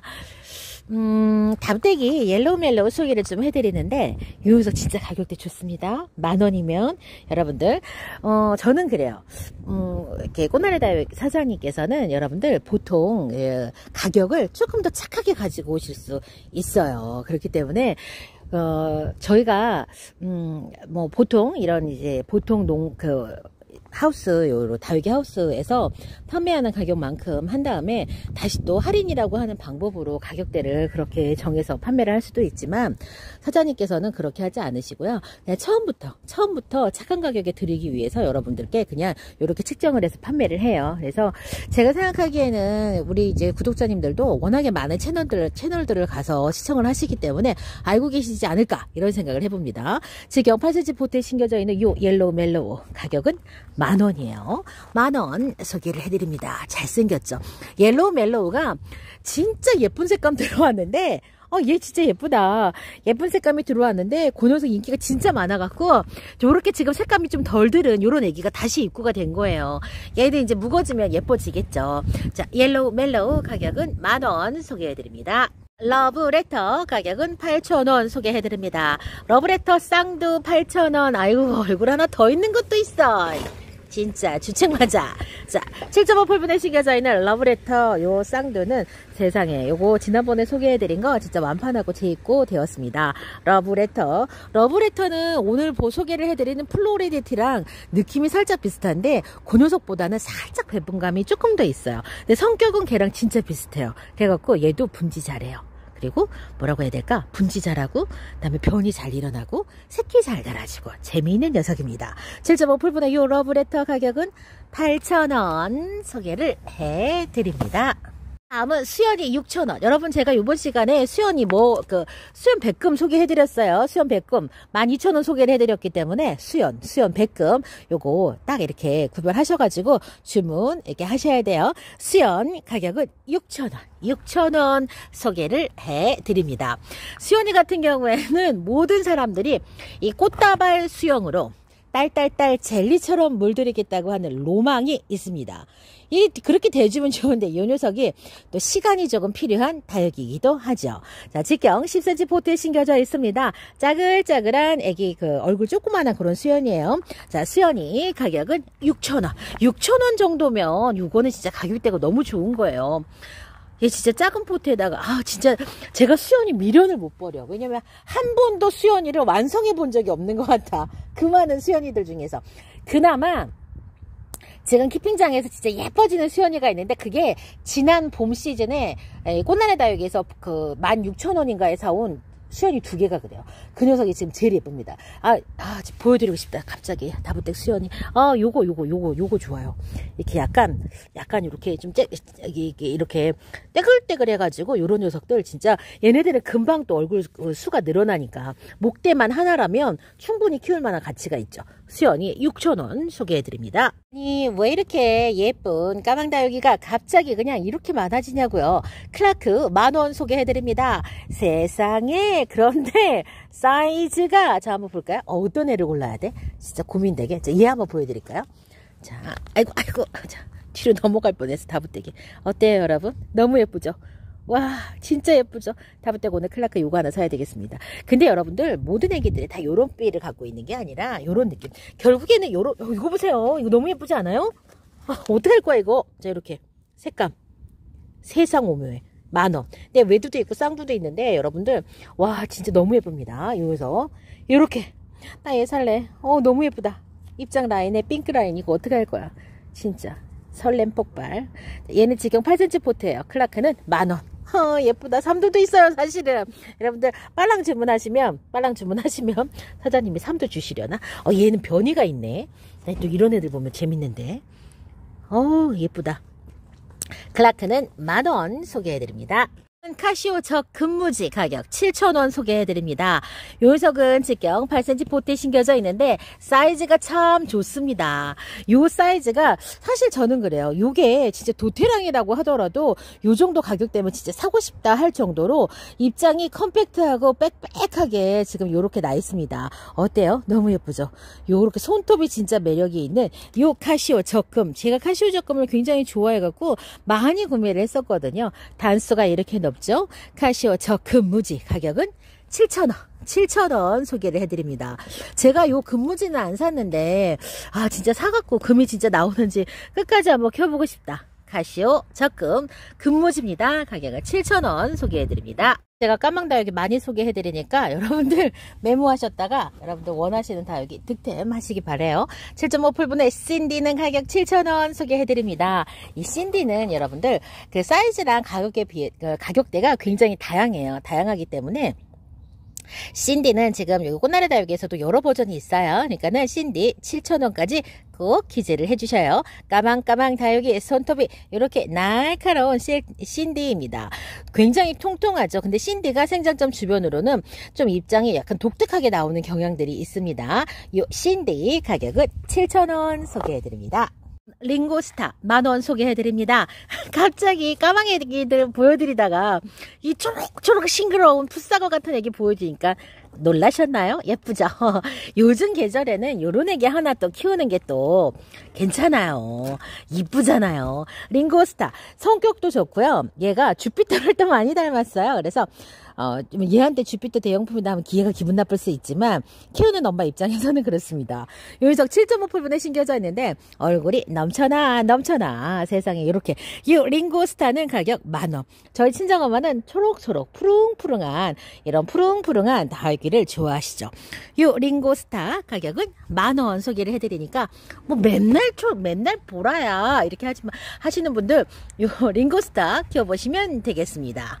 음, 담대기 옐로우 멜로우 소개를 좀 해드리는데 이 녀석 진짜 가격대 좋습니다. 만 원이면 여러분들 어 저는 그래요. 음, 이렇게 꽃나라다육 사장님께서는 여러분들 보통 예, 가격을 조금 더 착하게 가지고 오실 수 있어요. 그렇기 때문에 어 저희가 음, 뭐 보통 이런 이제 보통 농그 하우스, 요로 다육이 하우스에서 판매하는 가격만큼 한 다음에 다시 또 할인이라고 하는 방법으로 가격대를 그렇게 정해서 판매를 할 수도 있지만 사장님께서는 그렇게 하지 않으시고요. 그냥 처음부터 처음부터 착한 가격에 드리기 위해서 여러분들께 그냥 이렇게 측정을 해서 판매를 해요. 그래서 제가 생각하기에는 우리 이제 구독자님들도 워낙에 많은 채널들 채널들을 가서 시청을 하시기 때문에 알고 계시지 않을까 이런 생각을 해봅니다. 지금 팔 센티미터 포트에 심겨져 있는 요 옐로우 멜로우 가격은 만 원이에요. 만 원 소개를 해드립니다. 잘생겼죠. 옐로우 멜로우가 진짜 예쁜 색감 들어왔는데 어, 얘 진짜 예쁘다. 예쁜 색감이 들어왔는데 그 녀석 인기가 진짜 많아갖고 요렇게 지금 색감이 좀 덜 들은 요런 애기가 다시 입구가 된 거예요. 얘들 이제 무거워지면 예뻐지겠죠. 자, 옐로우 멜로우 가격은 만 원 소개해드립니다. 러브레터 가격은 팔천 원 소개해드립니다. 러브레터 쌍두 팔천 원. 아이고, 얼굴 하나 더 있는 것도 있어. 진짜 주책 맞아. 자, 칠 점 오 폴분에 심겨져 있는 러브레터 요 쌍두는 세상에 요거 지난번에 소개해드린 거 진짜 완판하고 재입고 되었습니다. 러브레터. 러브레터는 오늘 보 소개를 해드리는 플로리디티랑 느낌이 살짝 비슷한데 그 녀석보다는 살짝 배분감이 조금 더 있어요. 근데 성격은 걔랑 진짜 비슷해요. 그래갖고 얘도 분지 잘해요. 그리고 뭐라고 해야 될까? 분지 잘하고 그다음에 변이 잘 일어나고 새끼 잘 달아지고 재미있는 녀석입니다. 칠 점 오 폴분의 이 러브레터 가격은 팔천 원 소개를 해드립니다. 다음은 수연이 육천 원. 여러분 제가 이번 시간에 수연이 뭐 그 수연 백금 소개해드렸어요. 수연 백금 만 이천 원 소개를 해드렸기 때문에 수연 수연 백금 요거 딱 이렇게 구별하셔가지고 주문 이렇게 하셔야 돼요. 수연 가격은 육천 원. 육천 원 소개를 해드립니다. 수연이 같은 경우에는 모든 사람들이 이 꽃다발 수영으로 딸딸딸 젤리처럼 물들이겠다고 하는 로망이 있습니다. 이 그렇게 대주면 좋은데 이 녀석이 또 시간이 조금 필요한 다육이기도 하죠. 자, 직경 십 센티미터 포트에 심겨져 있습니다. 짜글짜글한 애기 그 얼굴 조그만한 그런 수연이에요. 자, 수연이 가격은 육천 원. 육천 원 정도면 이거는 진짜 가격대가 너무 좋은 거예요. 얘 진짜 작은 포트에다가 아 진짜 제가 수연이 미련을 못 버려. 왜냐면 한 번도 수연이를 완성해 본 적이 없는 것 같아. 그 많은 수연이들 중에서. 그나마 지금 키핑장에서 진짜 예뻐지는 수연이가 있는데 그게 지난 봄 시즌에 꽃나래 다육에서 그 만 육천 원인가에 사온 수연이 두 개가 그래요. 그 녀석이 지금 제일 예쁩니다. 아, 아, 지금 보여드리고 싶다. 갑자기. 다부댁 수연이. 아, 요거, 요거, 요거, 요거 좋아요. 이렇게 약간, 약간 이렇게 좀 째, 이게, 이렇게 떼글떼글 해가지고 요런 녀석들 진짜 얘네들은 금방 또 얼굴 수가 늘어나니까 목대만 하나라면 충분히 키울 만한 가치가 있죠. 수연이 육천 원 소개해드립니다. 아니, 왜 이렇게 예쁜 까망다육이가 갑자기 그냥 이렇게 많아지냐고요. 클라크 만 원 소개해드립니다. 세상에. 그런데 사이즈가 자 한번 볼까요? 어, 어떤 애를 골라야 돼? 진짜 고민되게. 자, 얘 한번 보여드릴까요? 자, 아이고 아이고 자, 뒤로 넘어갈 뻔해서 다부떼기. 어때요 여러분? 너무 예쁘죠? 와 진짜 예쁘죠? 다부떼기 오늘 클라크 요거 하나 사야 되겠습니다. 근데 여러분들 모든 애기들이 다 요런 삐를 갖고 있는 게 아니라 요런 느낌. 결국에는 요런 어, 이거 보세요. 이거 너무 예쁘지 않아요? 아, 어떡할 거야 이거. 자 이렇게 색감 세상 오묘해. 만원. 근데 외두도 있고 쌍두도 있는데 여러분들 와 진짜 너무 예쁩니다. 여기서 이렇게 나 얘 살래. 어 너무 예쁘다. 입장 라인에 핑크 라인 이거 어떻게 할 거야. 진짜 설렘 폭발. 얘는 지금 팔 센티미터 포트예요. 클라크는 만원. 어 예쁘다. 삼두도 있어요 사실은. 여러분들 빨랑 주문하시면 빨랑 주문하시면 사장님이 삼두 주시려나. 어 얘는 변이가 있네. 또 이런 애들 보면 재밌는데. 어 예쁘다. 클라크는 만원 소개해드립니다. 카시오 적 근무지 가격 칠천 원 소개해드립니다. 요 녀석은 직경 팔 센티미터 포트에 심겨져 있는데 사이즈가 참 좋습니다. 요 사이즈가 사실 저는 그래요. 요게 진짜 도테랑이라고 하더라도 요 정도 가격대면 진짜 사고 싶다 할 정도로 입장이 컴팩트하고 빽빽하게 지금 요렇게 나 있습니다. 어때요? 너무 예쁘죠? 요렇게 손톱이 진짜 매력이 있는 요 카시오 적금. 제가 카시오 적금을 굉장히 좋아해갖고 많이 구매를 했었거든요. 단수가 이렇게 넓 죠 카시오 저금무지 가격은 칠천 원. 칠천 원 소개를 해드립니다. 제가 요 금무지는 안 샀는데 아 진짜 사갖고 금이 진짜 나오는지 끝까지 한번 켜보고 싶다. 카시오 적금 금무지입니다. 가격은 칠천 원 소개해드립니다. 제가 까망다육이 많이 소개해드리니까 여러분들 메모하셨다가 여러분들 원하시는 다육이 득템하시기 바래요. 칠 점 오 폴분의 신디는 가격 칠천 원 소개해드립니다. 이 신디는 여러분들 그 사이즈랑 가격에 비해 그 가격대가 굉장히 다양해요. 다양하기 때문에 신디는 지금 여기 꽃나래 다육에서도 여러 버전이 있어요. 그러니까는 신디 칠천 원까지 꼭 기재를 해주셔요. 까망까망 다육이 손톱이 이렇게 날카로운 신디입니다. 굉장히 통통하죠. 근데 신디가 생장점 주변으로는 좀 입장이 약간 독특하게 나오는 경향들이 있습니다. 이 신디 가격은 칠천 원 소개해드립니다. 링고스타 만원 소개해드립니다. 갑자기 까망 애기들 보여드리다가 이 초록초록 싱그러운 풋사과 같은 애기 보여주니까 놀라셨나요? 예쁘죠? 요즘 계절에는 요런 애기 하나 또 키우는 게 또 괜찮아요. 이쁘잖아요. 링고스타 성격도 좋고요. 얘가 주피터를 또 많이 닮았어요. 그래서 어, 얘한테 주피터 대형품이 나오면 기회가 기분 나쁠 수 있지만 키우는 엄마 입장에서는 그렇습니다. 요 녀석 칠 점 오 풀분에 심겨져 있는데 얼굴이 넘쳐나 넘쳐나 세상에. 이렇게 이 링고스타는 가격 만원. 저희 친정엄마는 초록초록 푸릉푸릉한 이런 푸릉푸릉한 다육이를 좋아하시죠. 이 링고스타 가격은 만원 소개를 해드리니까 뭐 맨날 초 맨날 보라야 이렇게 하지, 하시는 분들 이 링고스타 키워보시면 되겠습니다.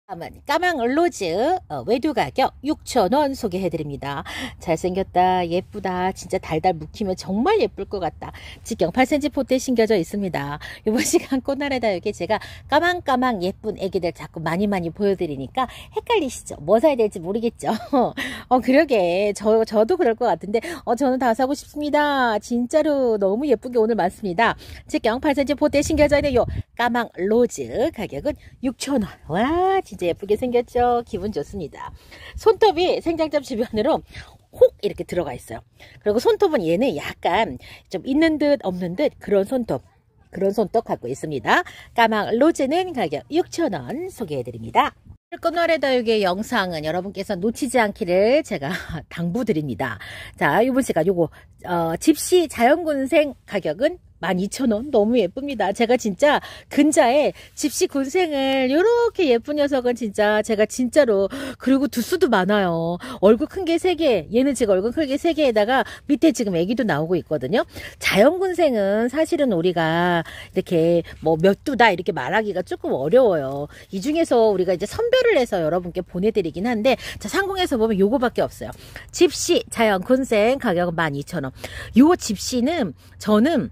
까망 얼로즈 어, 외두 가격 육천 원 소개해드립니다. 잘생겼다, 예쁘다, 진짜 달달 묵히면 정말 예쁠 것 같다. 직경 팔 센티미터 포트에 심겨져 있습니다. 이번 시간 꽃나래다육에 제가 까망까망 예쁜 애기들 자꾸 많이 많이 보여드리니까 헷갈리시죠? 뭐 사야 될지 모르겠죠? 어 그러게 저, 저도 그럴 것 같은데 어 저는 다 사고 싶습니다. 진짜로 너무 예쁜 게 오늘 많습니다. 직경 팔 센티미터 포트에 심겨져 있는 요 까망 로즈 가격은 육천 원. 와 진짜 예쁘게 생겼죠? 기분 좋습니다. 손톱이 생장점 주변으로 혹 이렇게 들어가 있어요. 그리고 손톱은 얘는 약간 좀 있는 듯 없는 듯 그런 손톱 그런 손톱 갖고 있습니다. 까망 로즈는 가격 육천 원 소개해드립니다. 꽃나래다육의 영상은 여러분께서 놓치지 않기를 제가 당부드립니다. 자, 이번 시간 요거 어, 집시 자연군생 가격은 만 이천 원. 너무 예쁩니다. 제가 진짜 근자에 집시 군생을 요렇게 예쁜 녀석은 진짜 제가 진짜로. 그리고 두수도 많아요. 얼굴 큰 게 세 개, 얘는 지금 얼굴 크게 세 개에다가 밑에 지금 애기도 나오고 있거든요. 자연 군생은 사실은 우리가 이렇게 뭐 몇 두다 이렇게 말하기가 조금 어려워요. 이 중에서 우리가 이제 선별을 해서 여러분께 보내드리긴 한데, 자 상공에서 보면 요거밖에 없어요. 집시 자연 군생 가격은 만 이천 원. 요 집시는 저는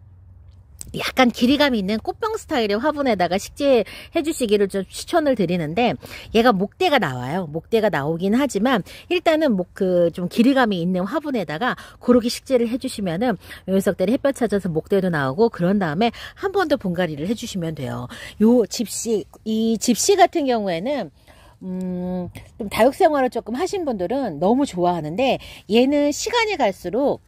약간 길이감이 있는 꽃병 스타일의 화분에다가 식재해 주시기를 좀 추천을 드리는데, 얘가 목대가 나와요. 목대가 나오긴 하지만 일단은 목 그 좀 길이감이 있는 화분에다가 그렇게 식재를 해주시면은 요 녀석들이 햇볕 찾아서 목대도 나오고, 그런 다음에 한 번 더 분갈이를 해주시면 돼요. 요 집시, 이 집시 같은 경우에는 음, 좀 다육 생활을 조금 하신 분들은 너무 좋아하는데, 얘는 시간이 갈수록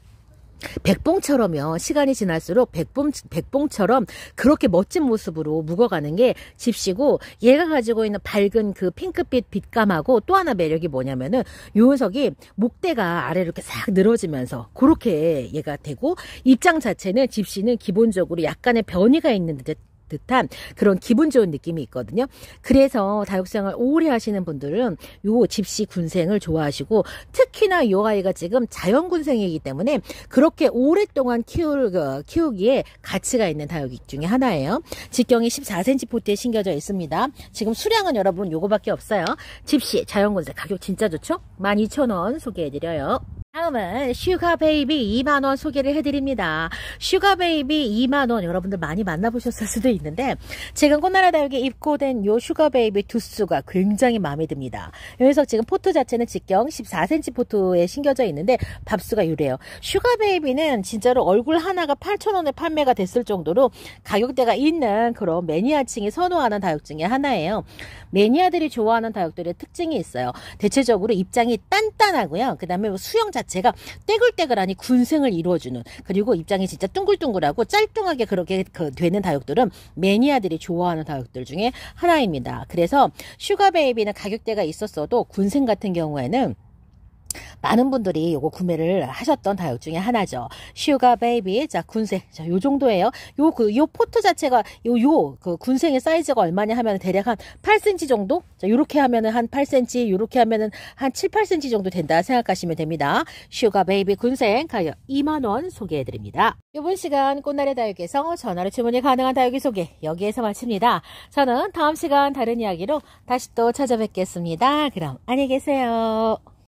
백봉처럼요. 시간이 지날수록 백봉, 백봉처럼 그렇게 멋진 모습으로 묵어가는 게 집시고, 얘가 가지고 있는 밝은 그 핑크빛 빛감하고 또 하나 매력이 뭐냐면은 요 녀석이 목대가 아래로 이렇게 싹 늘어지면서 그렇게 얘가 되고, 입장 자체는 집시는 기본적으로 약간의 변이가 있는 듯 듯한 그런 기분 좋은 느낌이 있거든요. 그래서 다육생활 오래 하시는 분들은 요 집시 군생을 좋아하시고, 특히나 요 아이가 지금 자연 군생이기 때문에 그렇게 오랫동안 키울, 키우기에 가치가 있는 다육이 중에 하나예요. 직경이 십사 센티미터 포트에 심겨져 있습니다. 지금 수량은 여러분 요거밖에 없어요. 집시 자연 군생 가격 진짜 좋죠? 만 이천 원 소개해드려요. 다음은 슈가베이비 이만 원 소개를 해드립니다. 슈가베이비 이만 원 여러분들 많이 만나보셨을 수도 있는데, 지금 꽃나래다육에 입고된 요 슈가베이비 두수가 굉장히 마음에 듭니다. 이 녀석 지금 포트 자체는 직경 십사 센티미터 포트에 심겨져 있는데 밥수가 요래요. 슈가베이비는 진짜로 얼굴 하나가 팔천 원에 판매가 됐을 정도로 가격대가 있는 그런 매니아층이 선호하는 다육 중에 하나예요. 매니아들이 좋아하는 다육들의 특징이 있어요. 대체적으로 입장이 단단하고요. 그 다음에 수영 자체가 떼글떼글하니 군생을 이루어주는, 그리고 입장이 진짜 둥글둥글하고 짤뚱하게 그렇게 그 되는 다육들은 매니아들이 좋아하는 다육들 중에 하나입니다. 그래서 슈가베이비는 가격대가 있었어도 군생 같은 경우에는 많은 분들이 요거 구매를 하셨던 다육 중에 하나죠. 슈가 베이비. 자, 군생. 자, 요 정도예요. 요, 그, 요 포트 자체가, 요, 요, 그, 군생의 사이즈가 얼마냐 하면 대략 한 팔 센티미터 정도? 자, 요렇게 하면은 한 팔 센티미터, 요렇게 하면은 한 칠, 팔 센티미터 정도 된다 생각하시면 됩니다. 슈가 베이비 군생 가격 이만 원 소개해드립니다. 이번 시간 꽃나래 다육에서 전화로 주문이 가능한 다육이 소개 여기에서 마칩니다. 저는 다음 시간 다른 이야기로 다시 또 찾아뵙겠습니다. 그럼 안녕히 계세요.